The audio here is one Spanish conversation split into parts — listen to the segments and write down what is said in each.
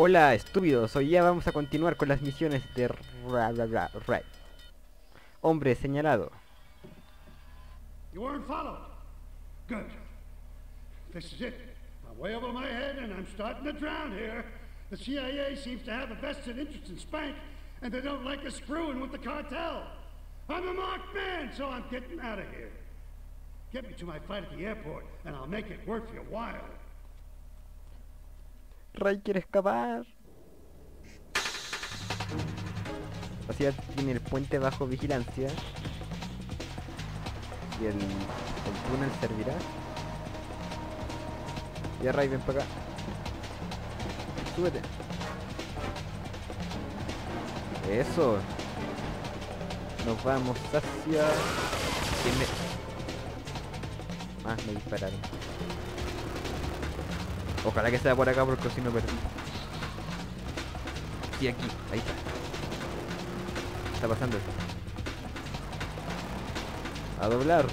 Hola, estúpidos. Hoy ya vamos a continuar con las misiones de Ray. Hombre señalado. You weren't followed. Good. This is it. I'm way over my head and I'm starting to drown here. The CIA seems to have a vested interest in Spank, and they don't like us screwing with the cartel. I'm a marked man, so I'm getting out of here. Get me to my flight at the airport, and I'll make it worth your while. Ray quiere escapar. La ciudad tiene el puente bajo vigilancia. Y el túnel servirá. Ya Ray, ven para acá. Súbete. Eso. Nos vamos hacia... me dispararon. Ojalá que sea por acá porque si no perdí. Sí, aquí, ahí está. Está pasando esto. A doblar.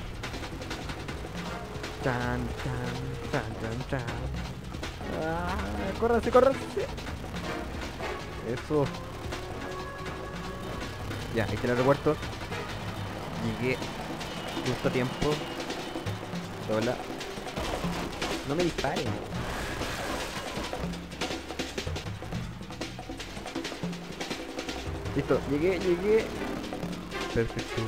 Chan, chan, chan, chan, chan. Córranse, córranse. Eso. Ya, ahí está el aeropuerto. Llegué justo a tiempo. Dobla. No me disparen. Listo, llegué. Perfecto.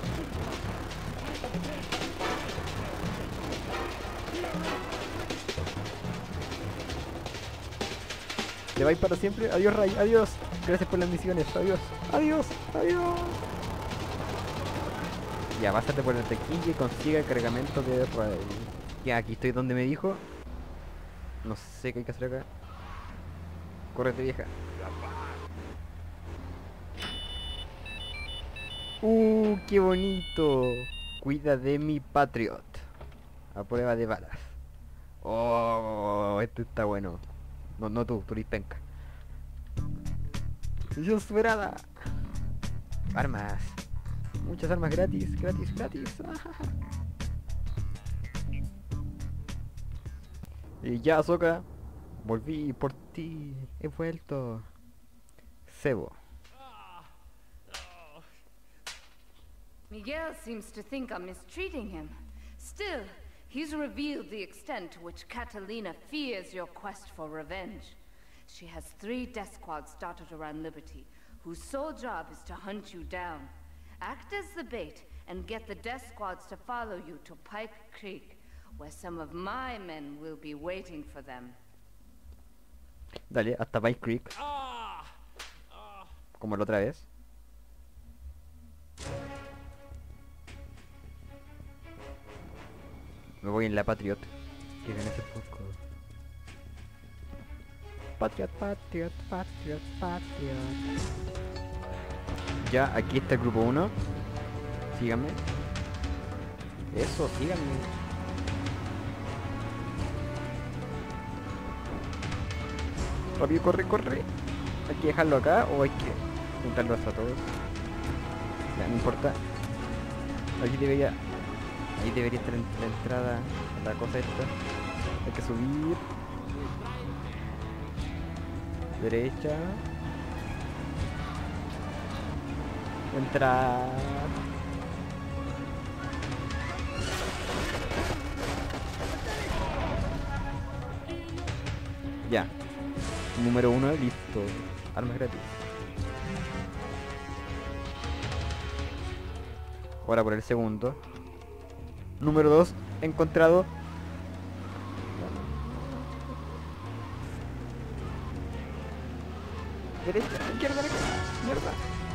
¿Te vais para siempre? Adiós, Ray, adiós. Gracias por las misiones, adiós. Ya, pásate por el tequilla y consiga el cargamento de Ray. Ya, aquí estoy donde me dijo. No sé qué hay que hacer acá. Córrete, vieja. ¡Qué bonito! Cuida de mi Patriot. A prueba de balas. Oh, este está bueno. No tú eres penca. Yo superada. Armas. Muchas armas gratis. Y ya, Soka. Volví por ti. He vuelto. Cebo. Miguel seems to think I'm mistreating him. Still, he's revealed the extent to which Catalina fears your quest for revenge. She has 3 death squads dotted around Liberty, whose sole job is to hunt you down. Act as the bait and get the death squads to follow you to Pike Creek, where some of my men will be waiting for them. Dale, hasta Pike Creek. Como la otra vez. Me voy en la Patriot. Que viene hace poco. Patriot. Ya, aquí está el grupo 1. Síganme. Eso, síganme. Rápido, corre. ¿Hay que dejarlo acá o hay que juntarlos a todos? Ya, no importa. Ahí debería estar la entrada, la cosa esta. Hay que subir. Derecha. Entrar. Ya. Número 1, listo. Armas gratis. Ahora por el segundo. Número 2, encontrado. Derecha, izquierda, mierda.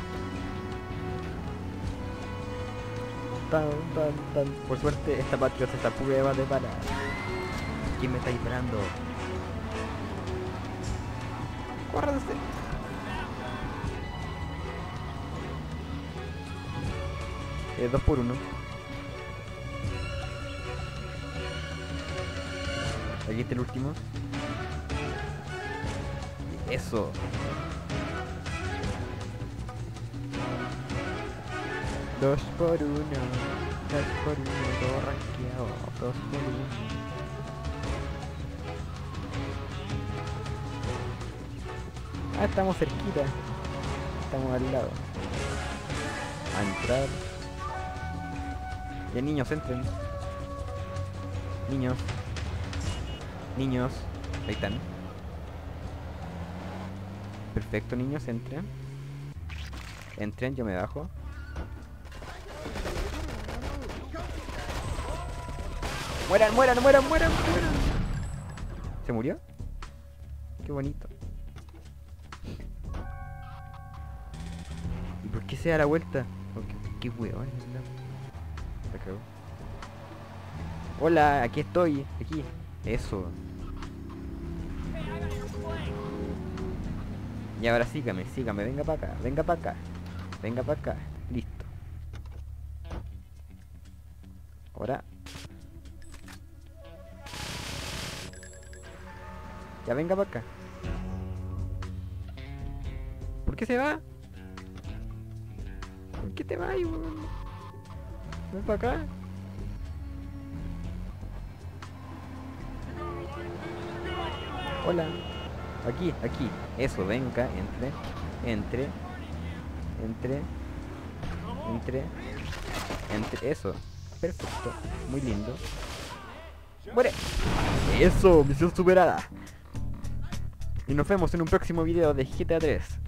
Tan. Por suerte esta Patriot esta prueba de balas. ¿Quién me está disparando? ¡Córranse! 2 por 1. Aquí está el último. Eso. Dos por uno, todo rankeado, 2 por 1. Ah, estamos cerquita. Estamos al lado. A entrar. Ya, niños, entren. Niños. Niños. Ahí están. Perfecto, niños, entren. Entren, yo me bajo. ¡Mueran, mueran, mueran, mueran, mueran! ¿Se murió? Qué bonito. ¿Y por qué se da la vuelta? Qué weón. Se cagó. Hola, aquí estoy. Aquí. Eso. Y ahora sígame, sígame. Venga para acá, venga para acá. Venga para acá. Listo. Ahora. Ya venga para acá. ¿Por qué se va? ¿Por qué te vas, weón? Ven para acá. Hola. Aquí, aquí. Eso, venga, entre. Entre. Entre. Entre. Entre. Eso. Perfecto. Muy lindo. ¡Muere! Eso, misión superada. Y nos vemos en un próximo video de GTA 3.